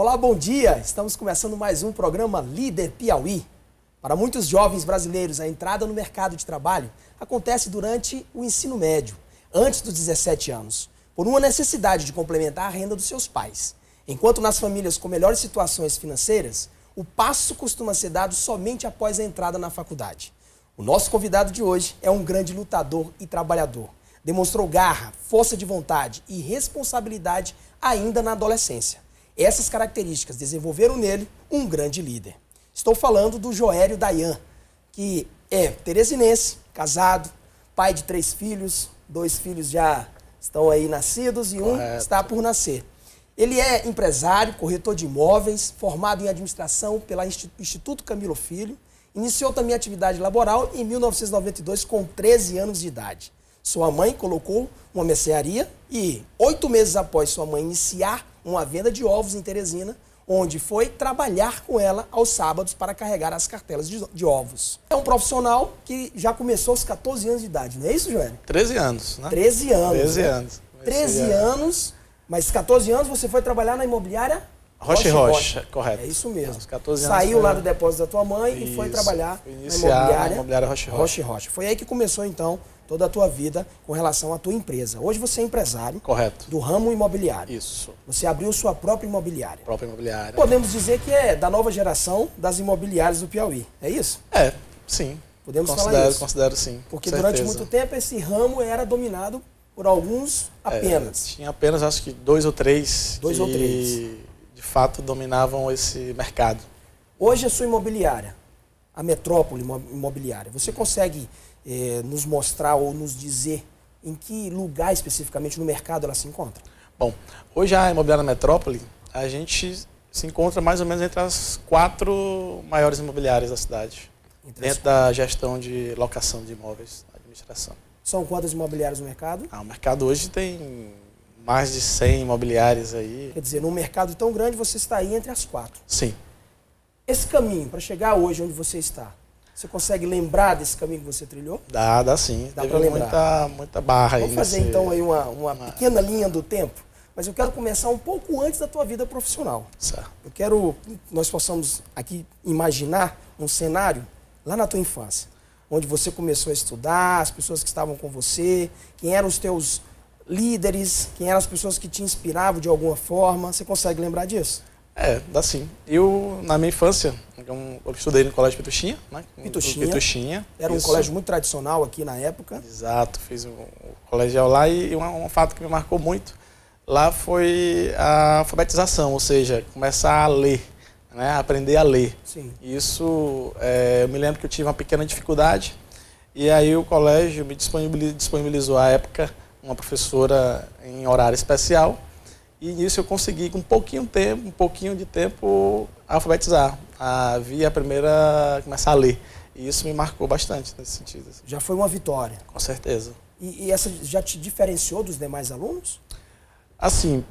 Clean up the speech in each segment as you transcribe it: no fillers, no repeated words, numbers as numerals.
Olá, bom dia! Estamos começando mais um programa Líder Piauí. Para muitos jovens brasileiros, a entrada no mercado de trabalho acontece durante o ensino médio, antes dos 17 anos, por uma necessidade de complementar a renda dos seus pais. Enquanto nas famílias com melhores situações financeiras, o passo costuma ser dado somente após a entrada na faculdade. O nosso convidado de hoje é um grande lutador e trabalhador. Demonstrou garra, força de vontade e responsabilidade ainda na adolescência. Essas características desenvolveram nele um grande líder. Estou falando do Joélio Dayan, que é teresinense, casado, pai de 3 filhos, 2 filhos já estão aí nascidos e um está por nascer. Ele é empresário, corretor de imóveis, formado em administração pelo Instituto Camilo Filho, iniciou também a atividade laboral em 1992 com 13 anos de idade. Sua mãe colocou uma mercearia e 8 meses após sua mãe iniciar uma venda de ovos em Teresina, onde foi trabalhar com ela aos sábados para carregar as cartelas de ovos. É um profissional que já começou aos 14 anos de idade, não é isso, Joélio? 13 anos, né? 13 anos. 13 né? anos. 13 anos, mas 14 anos você foi trabalhar na imobiliária Rocha, correto. É isso mesmo. Aos 14 anos Saiu lá do depósito da tua mãe e foi trabalhar na imobiliária Rocha. Foi aí que começou, então, toda a tua vida com relação à tua empresa. Hoje você é empresário. Correto. Do ramo imobiliário. Isso. Você abriu sua própria imobiliária. Própria imobiliária. Podemos dizer que é da nova geração das imobiliárias do Piauí. É isso? É, sim. Podemos falar isso? Considero sim. Porque durante muito tempo esse ramo era dominado por alguns apenas. Tinha apenas, acho que 2 ou 3 que de fato dominavam esse mercado. Hoje a sua imobiliária, a Metrópole Imobiliária, você consegue nos mostrar ou nos dizer em que lugar especificamente no mercado ela se encontra? Bom, hoje a Imobiliária Metrópole, a gente se encontra mais ou menos entre as 4 maiores imobiliárias da cidade, dentro da gestão de locação de imóveis, administração. São quantas imobiliárias no mercado? O mercado hoje tem mais de 100 imobiliárias aí. Quer dizer, num mercado tão grande você está aí entre as 4. Sim. Esse caminho para chegar hoje onde você está, você consegue lembrar desse caminho que você trilhou? Dá sim. Dá para lembrar. Muita barra aí. Vamos fazer então aí uma pequena linha do tempo, mas eu quero começar um pouco antes da tua vida profissional. Certo. Eu quero que nós possamos aqui imaginar um cenário lá na tua infância, onde você começou a estudar, as pessoas que estavam com você, quem eram os teus líderes, quem eram as pessoas que te inspiravam de alguma forma. Você consegue lembrar disso? Dá sim. Eu, na minha infância, eu estudei no Colégio Pituxinha, né? Pituxinha. Era um colégio muito tradicional aqui na época. Exato, fiz o colegial lá e um fato que me marcou muito lá foi a alfabetização, ou seja, começar a ler, né? Aprender a ler. Sim. Isso, eu me lembro que eu tive uma pequena dificuldade e aí o colégio me disponibilizou à época uma professora em horário especial. E nisso eu consegui, com um pouquinho de tempo, alfabetizar. Vi a primeira começar a ler. E isso me marcou bastante nesse sentido. Já foi uma vitória. Com certeza. E essa já te diferenciou dos demais alunos? Assim,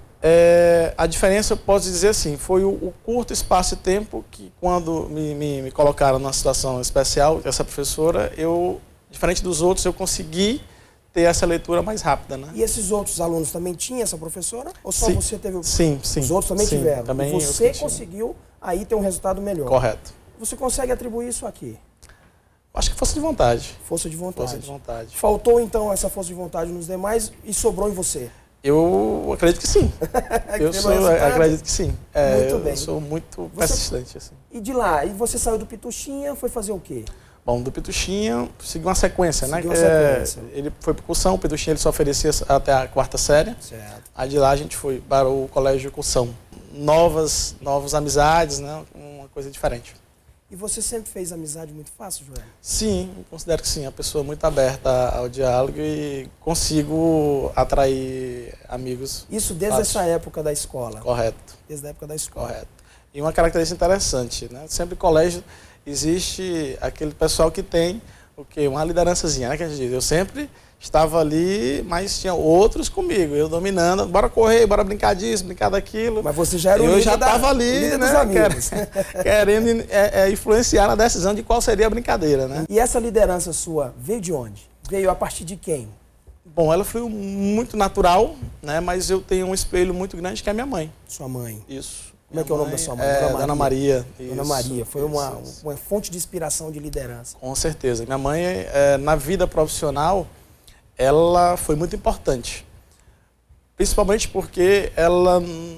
a diferença, eu posso dizer assim, foi o curto espaço de tempo que, quando me colocaram numa situação especial, essa professora, diferente dos outros, eu consegui ter essa leitura mais rápida, né? E esses outros alunos também tinham essa professora? Ou só você teve? Sim. Os outros também tiveram? Também e você conseguiu aí ter um resultado melhor? Correto. Você consegue atribuir isso aqui? Acho que força de vontade. Força de vontade. Força de vontade. Faltou então essa força de vontade nos demais e sobrou em você? Eu acredito que sim. Acredito que sim. Muito bem. Eu sou muito persistente. Assim. E de lá, você saiu do Pituxinha, foi fazer o quê? Bom, do Pituxinha, segui uma sequência, né? Ele foi para o Cursão, o Pituxinha ele só oferecia até a 4ª série. Certo. Aí de lá a gente foi para o Colégio Cursão. Novas amizades, né? Uma coisa diferente. E você sempre fez amizade muito fácil, Joélio? Sim, considero que sim. A pessoa muito aberta ao diálogo e consigo atrair amigos. Isso desde essa época da escola? Correto. Desde a época da escola. Correto. E uma característica interessante, né? Sempre colégio existe aquele pessoal que tem uma liderançazinha, né? Que a gente diz. Eu sempre estava ali, mas tinha outros comigo, eu dominando, bora correr, bora brincar disso, brincar daquilo. Mas você já era o líder. Eu já estava ali, né, querendo influenciar na decisão de qual seria a brincadeira, né? E essa liderança sua veio de onde? Veio a partir de quem? Bom, ela foi muito natural, né? Mas eu tenho um espelho muito grande que é a minha mãe. Sua mãe. Isso. Como é que é o nome da sua mãe? Dona Maria. Dona Maria. Foi uma fonte de inspiração, de liderança. Com certeza. Minha mãe, na vida profissional, ela foi muito importante. Principalmente porque ela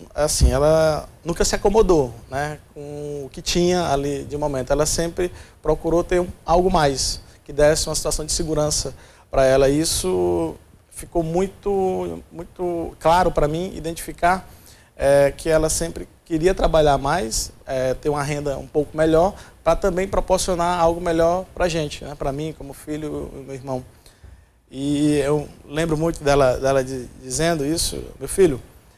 nunca se acomodou, né, com o que tinha ali de momento. Ela sempre procurou ter algo mais, que desse uma situação de segurança para ela. Isso ficou muito claro para mim, identificar que ela sempre queria trabalhar mais, ter uma renda um pouco melhor, para também proporcionar algo melhor para a gente, né, para mim, como filho e meu irmão. E eu lembro muito dela dizendo isso: meu filho,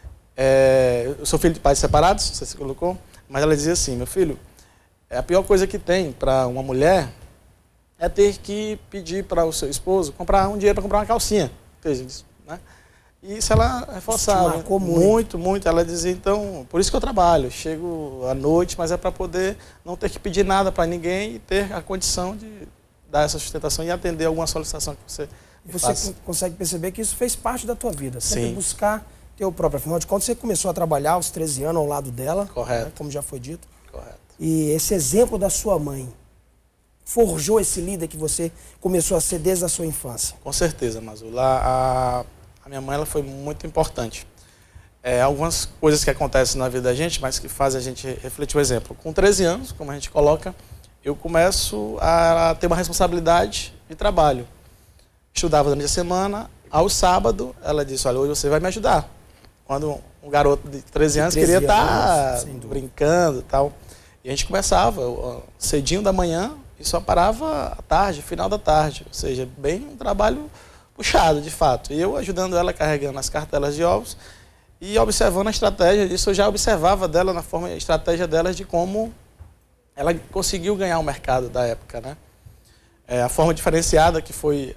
eu sou filho de pais separados, você se colocou, mas ela dizia assim: meu filho, a pior coisa que tem para uma mulher é ter que pedir para o seu esposo comprar um dinheiro para comprar uma calcinha. Né? E isso ela reforçava muito. Ela dizia: então, por isso que eu trabalho, chego à noite, mas é para poder não ter que pedir nada para ninguém e ter a condição de dar essa sustentação e atender alguma solicitação que você consegue perceber que isso fez parte da tua vida. Sempre Sim. buscar teu próprio. Afinal de contas, você começou a trabalhar aos 13 anos ao lado dela. Correto. Né, como já foi dito. Correto. E esse exemplo da sua mãe forjou esse líder que você começou a ser desde a sua infância. Com certeza, Mazula. A minha mãe ela foi muito importante. Algumas coisas que acontecem na vida da gente, mas que fazem a gente refletir. Um exemplo, com 13 anos, como a gente coloca, eu começo a ter uma responsabilidade de trabalho. Estudava durante a semana, ao sábado, ela disse: olha, hoje você vai me ajudar. Quando um garoto de 13 anos queria estar brincando e tal. E a gente começava cedinho da manhã e só parava à tarde, final da tarde. Ou seja, bem um trabalho puxado, de fato. E eu ajudando ela, carregando as cartelas de ovos e observando a estratégia disso. Eu já observava dela, a estratégia dela de como ela conseguiu ganhar o mercado da época, né? A forma diferenciada que foi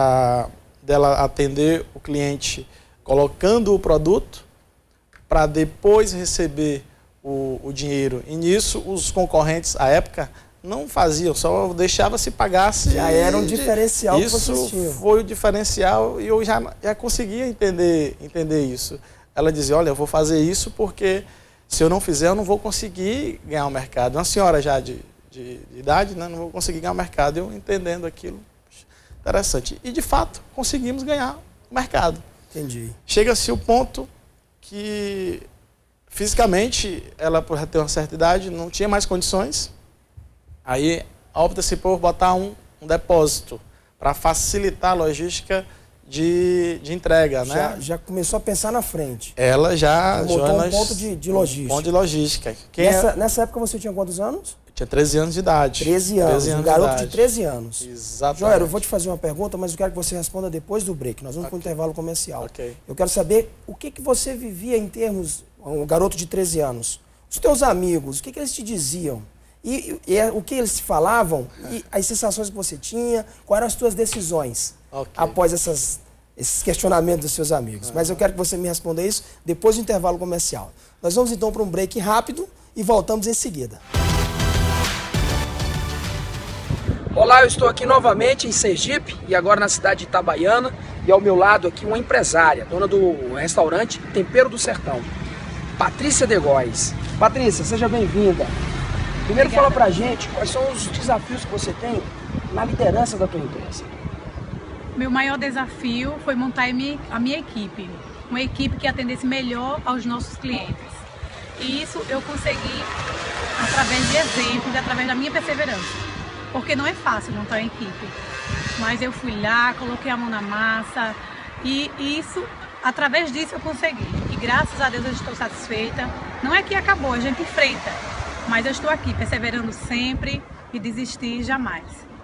dela atender o cliente colocando o produto para depois receber o dinheiro. E nisso os concorrentes, à época, não faziam, só deixava se pagasse. Já era um diferencial que vocês vocês tinham. Isso foi o diferencial e eu já conseguia entender isso. Ela dizia: olha, eu vou fazer isso porque se eu não fizer eu não vou conseguir ganhar o mercado. Uma senhora já de idade, né, não vou conseguir ganhar o mercado. Eu entendendo aquilo, interessante. E, de fato, conseguimos ganhar o mercado. Entendi. Chega-se o ponto que, fisicamente, ela, por ter uma certa idade, não tinha mais condições. Aí, opta-se por botar um depósito para facilitar a logística de entrega, né? Já começou a pensar na frente. Ela já montou um ponto de logística. Um ponto de logística. Nessa época você tinha quantos anos? Tinha 13 anos de idade. 13 anos, um garoto de 13 anos. Exatamente. Joel, eu vou te fazer uma pergunta, mas eu quero que você responda depois do break. Nós vamos para o intervalo comercial. Okay. Eu quero saber o que você vivia em termos, um garoto de 13 anos. Os teus amigos, o que eles te diziam? E o que eles te falavam? E as sensações que você tinha? Quais eram as tuas decisões após esses questionamentos dos seus amigos? Mas eu quero que você me responda isso depois do intervalo comercial. Nós vamos então para um break rápido e voltamos em seguida. Olá, eu estou aqui novamente em Sergipe e agora na cidade de Itabaiana e ao meu lado aqui uma empresária, dona do restaurante Tempero do Sertão, Patrícia de Góes. Patrícia, seja bem-vinda. Primeiro fala pra gente quais são os desafios que você tem na liderança da tua empresa. Meu maior desafio foi montar a minha equipe, uma equipe que atendesse melhor aos nossos clientes. E isso eu consegui através de exemplos, através da minha perseverança. Porque não é fácil montar uma equipe, mas eu fui lá, coloquei a mão na massa e através disso eu consegui. E graças a Deus eu estou satisfeita. Não é que acabou, a gente enfrenta, mas eu estou aqui perseverando sempre e desistir jamais.